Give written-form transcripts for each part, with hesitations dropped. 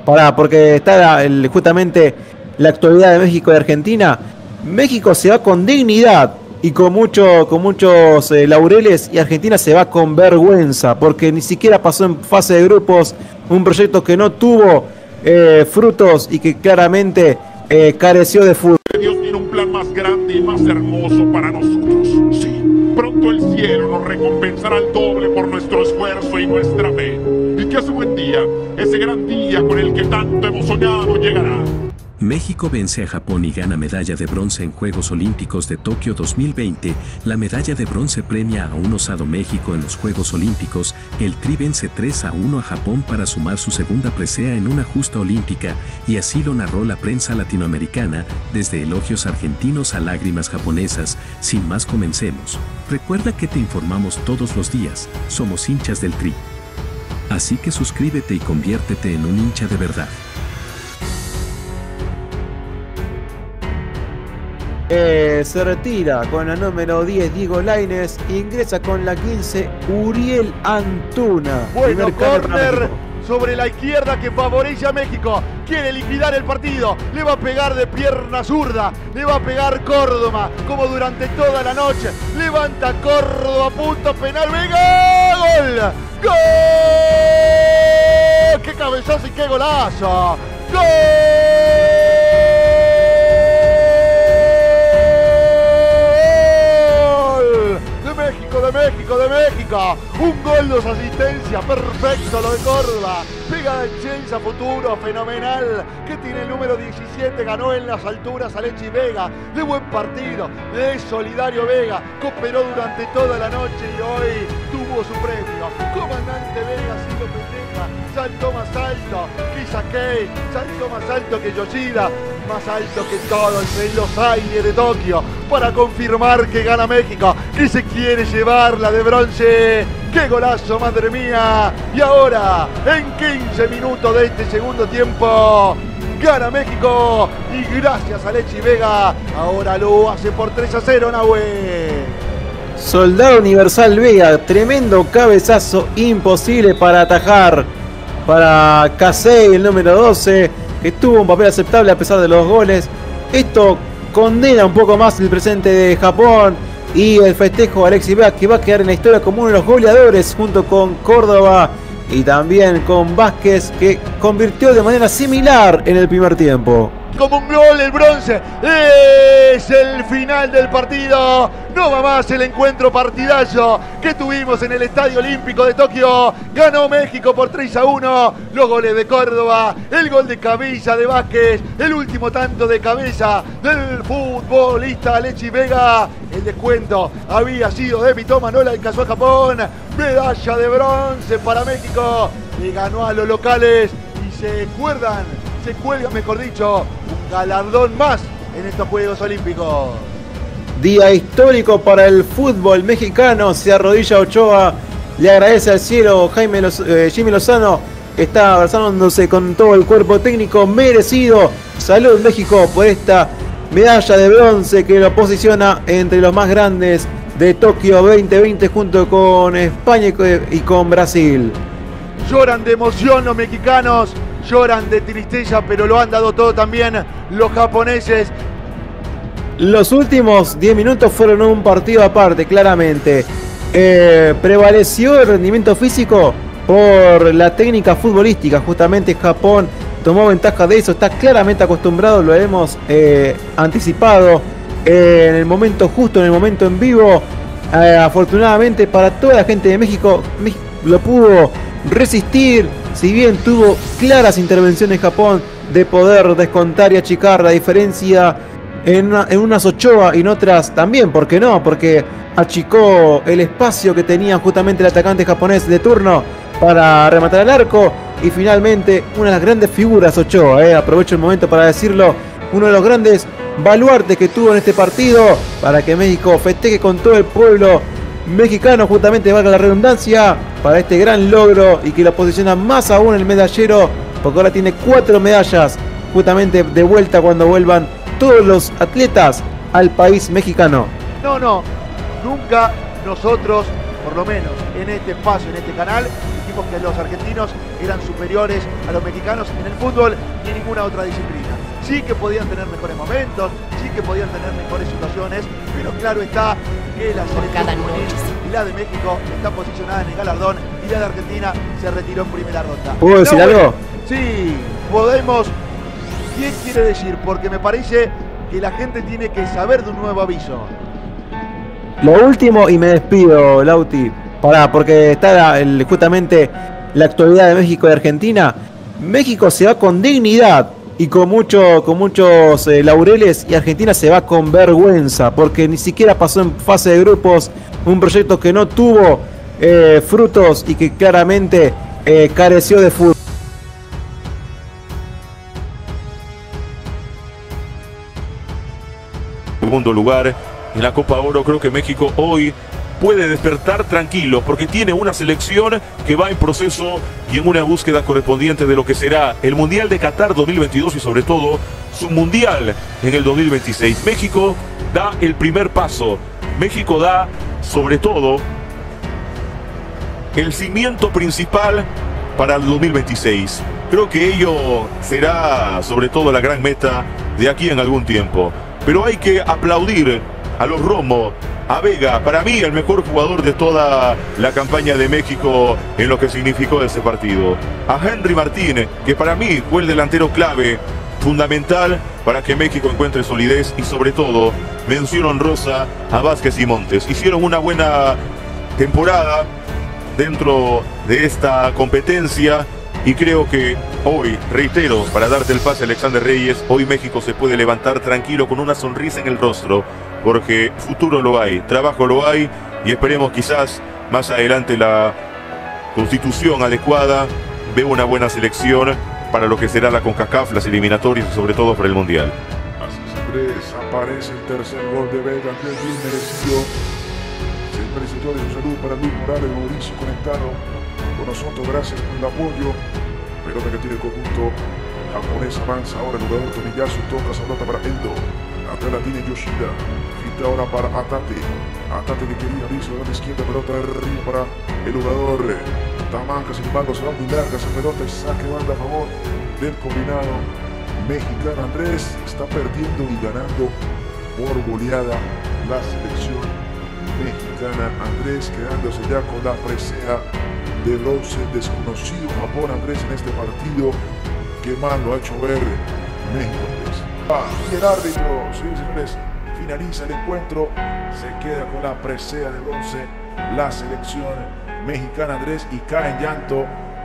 porque está justamente la actualidad de México y Argentina. México se va con dignidad y con muchos laureles, y Argentina se va con vergüenza, porque ni siquiera pasó en fase de grupos, un proyecto que no tuvo frutos y que claramente careció de fútbol. Dios tiene un plan más grande y más hermoso para nosotros. Sí, pronto el cielo nos recompensará al doble por nuestro esfuerzo y nuestra fe. Y que ese buen día, ese gran día con el que tanto hemos soñado, llegará. México vence a Japón y gana medalla de bronce en Juegos Olímpicos de Tokio 2020. La medalla de bronce premia a un osado México en los Juegos Olímpicos. El Tri vence 3-1 a Japón para sumar su segunda presea en una justa olímpica, y así lo narró la prensa latinoamericana, desde elogios argentinos a lágrimas japonesas. Sin más, comencemos. Recuerda que te informamos todos los días, somos hinchas del Tri. Así que suscríbete y conviértete en un hincha de verdad. Se retira con la número 10 Diego Lainez, ingresa con la 15 Uriel Antuna. Bueno, córner sobre la izquierda que favorece a México. Quiere liquidar el partido, le va a pegar de pierna zurda, le va a pegar Córdoba, como durante toda la noche. Levanta Córdoba, punto penal, Vega, ¡gol! ¡Gol! ¡Qué cabezazo y qué golazo! ¡Gol! De México, un gol, dos asistencias, perfecto lo de Córdoba, pega de Chelsea, futuro fenomenal, que tiene el número 17, ganó en las alturas a Lechi Vega, de buen partido, de solidario Vega, cooperó durante toda la noche y hoy tuvo su premio. Comandante Vega sí lo festeja, saltó más alto que Sakei, saltó más alto que Yoshida, más alto que todos en los aires de Tokio, para confirmar que gana México, que se quiere llevar la de bronce. ¡Qué golazo, madre mía! Y ahora, en 15 minutos de este segundo tiempo, gana México, y gracias a Lechi Vega, ahora lo hace por 3-0, Nahue. Soldado Universal Vega, tremendo cabezazo, imposible para atajar para Kasei, el número 12, que tuvo un papel aceptable a pesar de los goles. Esto condena un poco más el presente de Japón y el festejo de Alexis Vega, que va a quedar en la historia como uno de los goleadores, junto con Córdoba y también con Vázquez, que convirtió de manera similar en el primer tiempo. Como un gol el bronce, es el final del partido, no va más el encuentro partidazo que tuvimos en el Estadio Olímpico de Tokio. Ganó México por 3-1, los goles de Córdoba, el gol de cabeza de Vázquez, el último tanto de cabeza del futbolista Alexis Vega. El descuento había sido de Mitoma, no la alcanzó a Japón, medalla de bronce para México, le ganó a los locales y se cuelga, mejor dicho, un galardón más en estos Juegos Olímpicos. Día histórico para el fútbol mexicano, se arrodilla Ochoa, le agradece al cielo Jimmy Lozano, que está abrazándose con todo el cuerpo técnico, merecido. Salud México por esta medalla de bronce que lo posiciona entre los más grandes de Tokio 2020 junto con España y con Brasil. Lloran de emoción los mexicanos, lloran de tristeza, pero lo han dado todo también los japoneses. Los últimos 10 minutos fueron un partido aparte, claramente. Prevaleció el rendimiento físico por la técnica futbolística. Justamente Japón tomó ventaja de eso, está claramente acostumbrado, lo hemos anticipado en el momento justo, en el momento en vivo. Afortunadamente para toda la gente de México, lo pudo resistir, si bien tuvo claras intervenciones Japón de poder descontar y achicar la diferencia en unas Ochoa y en otras también, ¿por qué no? Porque achicó el espacio que tenía justamente el atacante japonés de turno para rematar al arco, y finalmente una de las grandes figuras Ochoa, aprovecho el momento para decirlo, uno de los grandes baluartes que tuvo en este partido, para que México festeje con todo el pueblo mexicano, justamente valga la redundancia, para este gran logro y que lo posiciona más aún en el medallero, porque ahora tiene 4 medallas justamente de vuelta cuando vuelvan todos los atletas al país mexicano. No, nunca nosotros, por lo menos en este espacio, en este canal, dijimos dijimos que los argentinos eran superiores a los mexicanos en el fútbol y en ninguna otra disciplina. Sí que podían tener mejores momentos, sí que podían tener mejores situaciones, pero claro está que la selección juvenil y la de México está posicionada en el galardón y la de Argentina se retiró en primera ronda. ¿Puedo decir algo? Sí, podemos. ¿Qué quiere decir? Porque me parece que la gente tiene que saber de un nuevo aviso. Lo último y me despido, Lauti. Pará, porque está justamente la actualidad de México y Argentina. México se va con dignidad y con muchos laureles, y Argentina se va con vergüenza porque ni siquiera pasó en fase de grupos, un proyecto que no tuvo frutos y que claramente careció de fútbol. Segundo lugar en la Copa Oro. Creo que México hoy puede despertar tranquilo porque tiene una selección que va en proceso y en una búsqueda correspondiente de lo que será el Mundial de Qatar 2022 y sobre todo su Mundial en el 2026. México da el primer paso. México da sobre todo el cimiento principal para el 2026. Creo que ello será sobre todo la gran meta de aquí en algún tiempo. Pero hay que aplaudir a los Romo, a Vega, para mí el mejor jugador de toda la campaña de México en lo que significó ese partido. A Henry Martín, que para mí fue el delantero clave, fundamental para que México encuentre solidez, y sobre todo, mención honrosa a Vázquez y Montes. Hicieron una buena temporada dentro de esta competencia. Y creo que hoy, reitero, para darte el pase a Alexander Reyes, hoy México se puede levantar tranquilo con una sonrisa en el rostro, porque futuro lo hay, trabajo lo hay, y esperemos quizás más adelante la constitución adecuada, veo una buena selección para lo que será la CONCACAF, las eliminatorias y sobre todo para el Mundial. Así se aparece el tercer gol de Vega, que es bien merecido. Señores y señores, un saludo para Luis Morales, Mauricio conectado con nosotros, gracias por el apoyo. Pelota que tiene el conjunto japonés, avanza ahora el jugador Tomiyasu, toca esa pelota para Endo, atrás la tiene Yoshida, finta ahora para Atate, Atate que quería abrirse a la izquierda, pelota arriba para el jugador Tamaka, sin embargo se va muy larga esa pelota y saque banda a favor del combinado mexicano. Andrés está perdiendo y ganando por goleada la selección mexicana. Andrés quedándose ya con la presea de bronce. Desconocido Japón, Andrés, en este partido. Qué mal lo ha hecho ver México, Andrés. Y el árbitro, sí, señores, finaliza el encuentro. Se queda con la presea de bronce la selección mexicana, Andrés, y cae en llanto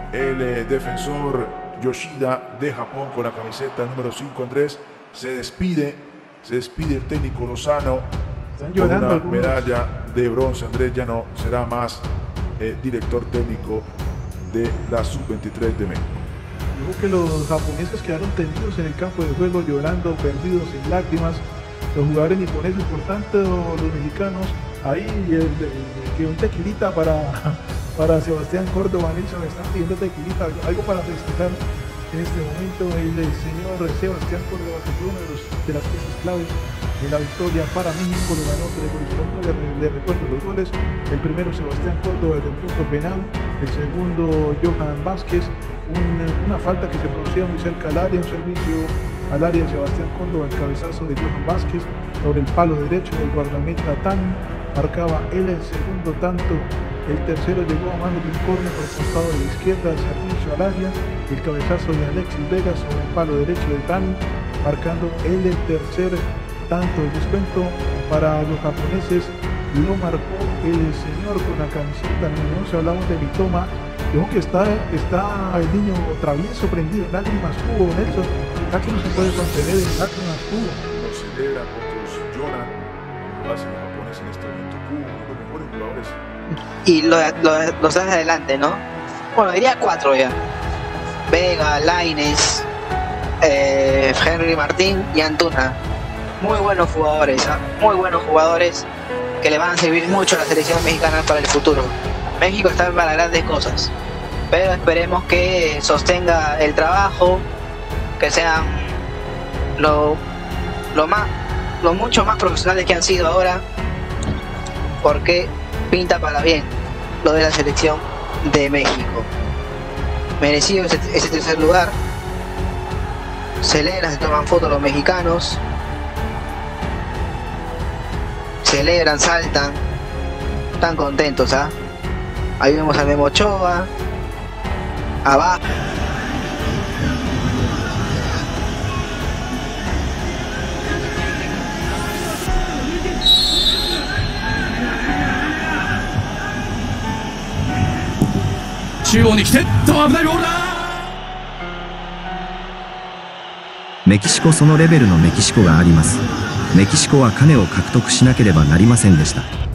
el defensor Yoshida de Japón con la camiseta número 5, Andrés. Se despide el técnico Lozano con una medalla de bronce. Andrés ya no será más director técnico de la Sub-23 de México. Dijo que los japoneses quedaron tendidos en el campo de juego, llorando, perdidos en lágrimas. Los jugadores niponeses, por tanto, los mexicanos, ahí que un tequilita para Sebastián Córdoba. Nelson, están pidiendo tequilita, algo para festejar en este momento. El señor Sebastián Córdoba, que fue una de las piezas claves de la victoria para México, lo ganó 3 goles. Le recuerdo los goles: el primero Sebastián Córdoba desde el punto penal, el segundo Johan Vázquez, una falta que se producía muy cerca al área, un servicio al área de Sebastián Córdoba, el cabezazo de Johan Vázquez sobre el palo derecho del guardameta Tan, marcaba él el segundo tanto. El tercero llegó a mano de un córner por el costado de la izquierda, el servicio al área, el cabezazo de Alexis Vega sobre el palo derecho de Tan, marcando él el tercer tanto. El descuento para los japoneses lo marcó el señor con la camiseta número 11, hablamos de Mitoma. Dijo que está el niño travieso, prendido en lágrimas, tuvo Nelson, ya que no se puede contener en lágrimas, tuvo. Los celebran, otros lloran, lo hacen los japoneses en este momento. Uno de los mejores jugadores. Y los das adelante, ¿no? Bueno, diría 4 ya: Vega, Lainez, Henry Martín y Antuna. Muy buenos jugadores, ¿eh? Muy buenos jugadores que le van a servir mucho a la selección mexicana para el futuro. México está para grandes cosas, pero esperemos que sostenga el trabajo, que sean lo mucho más profesionales que han sido ahora, porque pinta para bien lo de la selección de México. merecido ese tercer lugar. Celebran, se toman fotos los mexicanos. Celebran, saltan. Están contentos, ¿ah? Ahí vemos a Memo Ochoa. Abajo. メキシコそのレベルのメキシコがあります。メキシコは金を獲得しなければなりませんでした。